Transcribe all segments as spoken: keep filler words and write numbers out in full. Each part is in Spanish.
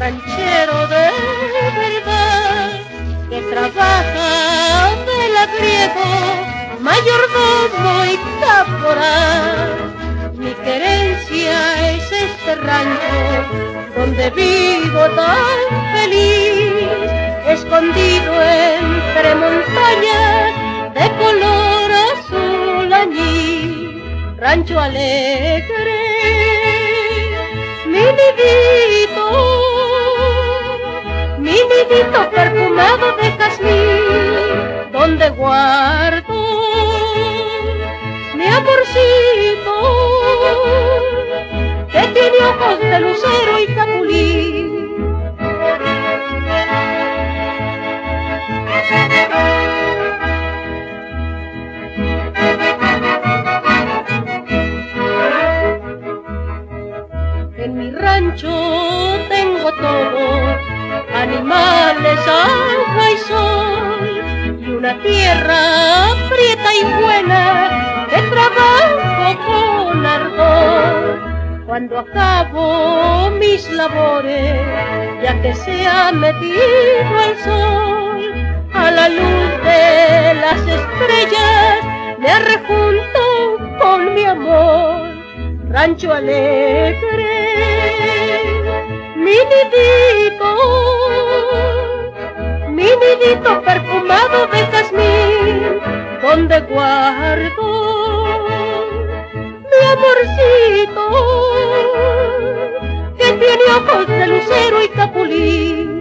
ranchero de verdad, que trabaja de labriego, mayordomo y caporal. Mi querencia es este rancho donde vivo tan feliz, escondido entre montañas de color azul añil. Rancho alegre, mi nidito, mi nidito perfumado de jazmín, donde guardo mi amorcito, que tiene ojos de lucero y capulín. En mi rancho tengo todo, animales, agua y sol, y una tierra prieta y buena que trabajo con ardor. Cuando acabo mis labores, ya que se ha metido el sol, a la luz de las estrellas me arrejunto con mi amor. Rancho alegre, mi nidito, mi nidito perfumado de jazmín, donde guardo mi amorcito, que tiene ojos de lucero y capulín.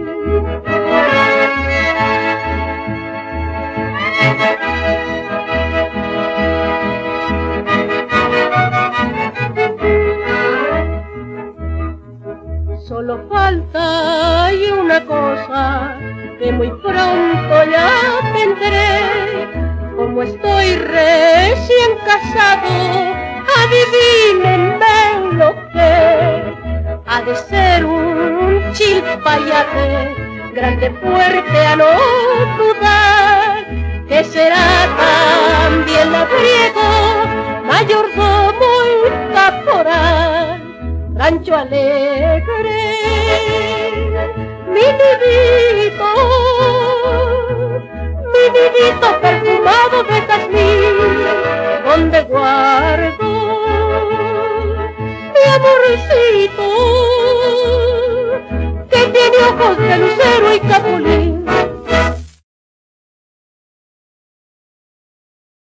Solo falta y una cosa que muy pronto ya tendré. Como estoy recién casado, adivinen lo que ha de ser un chilpayate, grande, fuerte, a no dudar, que será también labriego, mayordomo y caporal. Rancho alegre, mi nidito, mi nidito perfumado de jazmín, donde guardo mi amorcito, que tiene ojos de lucero y capulín.